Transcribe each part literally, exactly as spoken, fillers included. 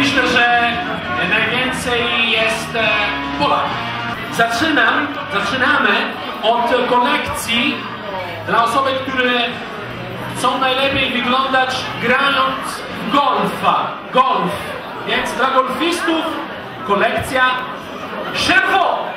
myślę, że najwięcej jest Polaków. Zaczynam, zaczynamy od kolekcji dla osób, które chcą najlepiej wyglądać grając w golfa. Golf. Więc dla golfistów kolekcja Chervaux.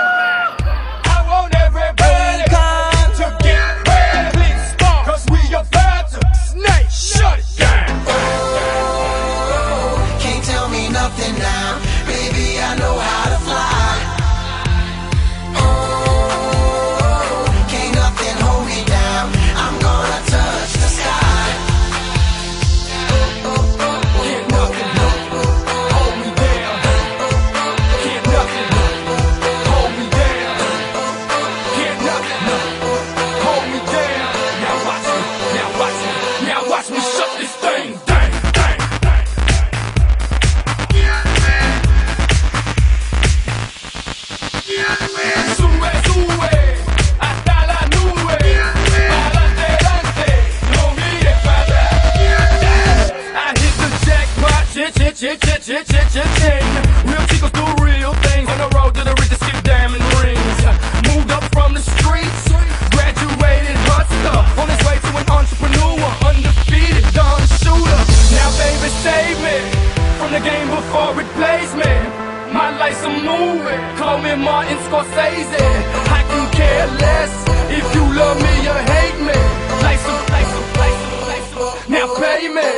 Real chicos do real things on the road to the riches, skip diamond rings. Moved up from the streets, graduated hustler, on his way to an entrepreneur, undefeated gun shooter. Now baby save me from the game before it plays me. My life's a movie, call me Martin Scorsese. I can care less if you love me or hate me. Life's a, life's a, life's a, life's a, now pay me.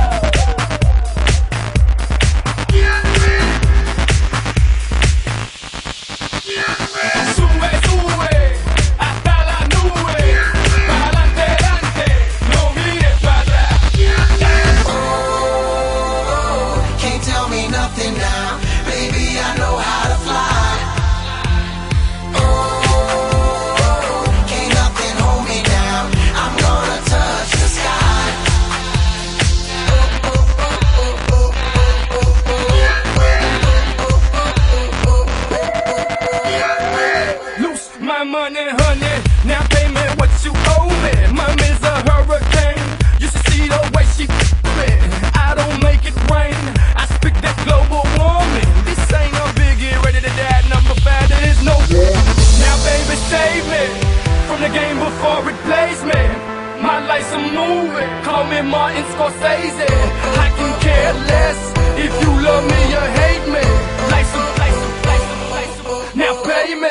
Money, honey, now pay me what you owe me. Mommy's a hurricane, you should see the way she me. I don't make it rain, I speak that global warming. This ain't a biggie, ready to die, number five, there is no war. Now baby save me from the game before it plays me. My life's a movie, call me Martin Scorsese. I can care less if you love me or hate me. Life's a, life's a, life's a, life's a, now pay me.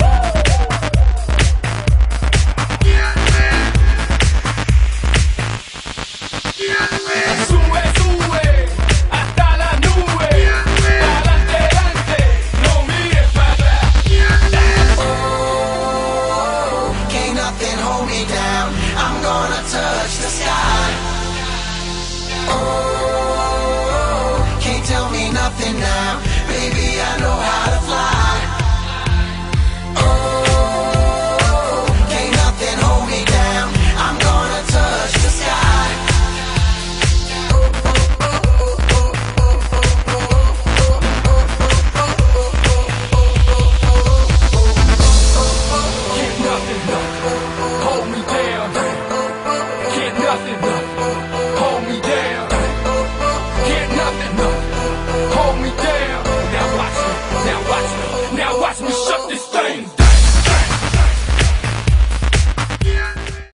I'm gonna touch the sky. Oh, can't tell me nothing now.